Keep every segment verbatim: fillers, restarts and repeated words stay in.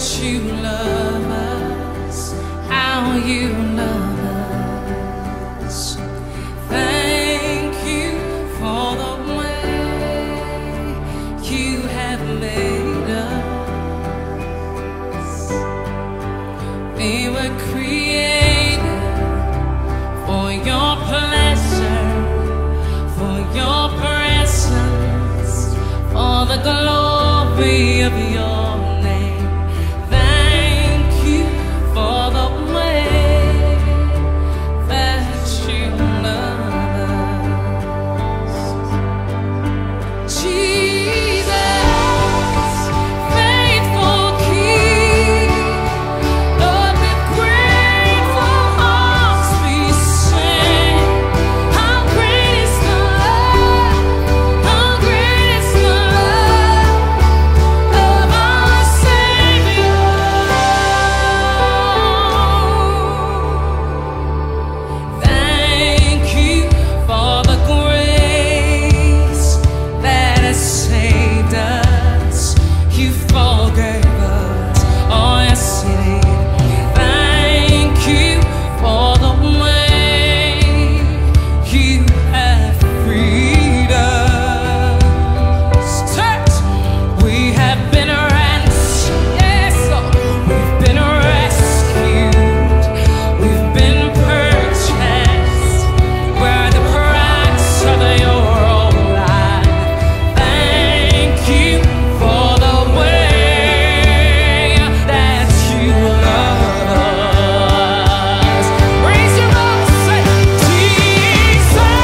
you love us, how you love us. Thank you for the way you have made us. We were created for your pleasure, for your presence, for the glory of your name. Thank you for the way that you love us. Jesus, faithful King, Lord, with grateful hearts we sing. How great is the love, how great is the love of our Savior. Thank you for the grace that has saved us. You forgave us, oh yes you did. Thank you for the way you have freed us. Church, we have been ransomed, yes Lord. We've been rescued, we've been purchased. We're the price of your own life. Thank you for the way that you love us. Raise your voice, say, Jesus,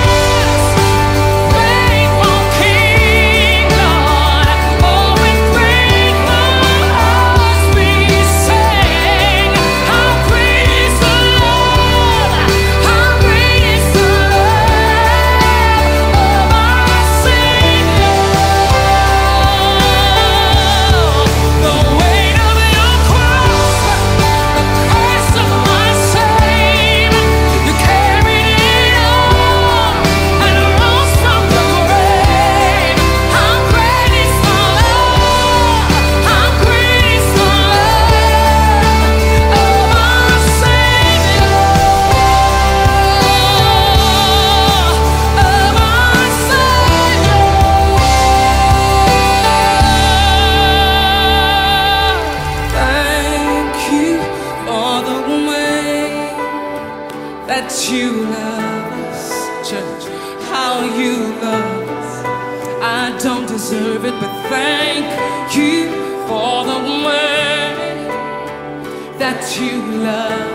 faithful King, Lord. Oh, with grateful hearts we sing. How great is the love, how great is the love of our Savior. The weight of your cross, the curse of my shame, you carried it all and rose from the grave. How great is the love, how great is the love of our Savior, of our Savior. Thank you for the way that you love us, church, how you love us. I don't deserve it, but thank you for the way that you love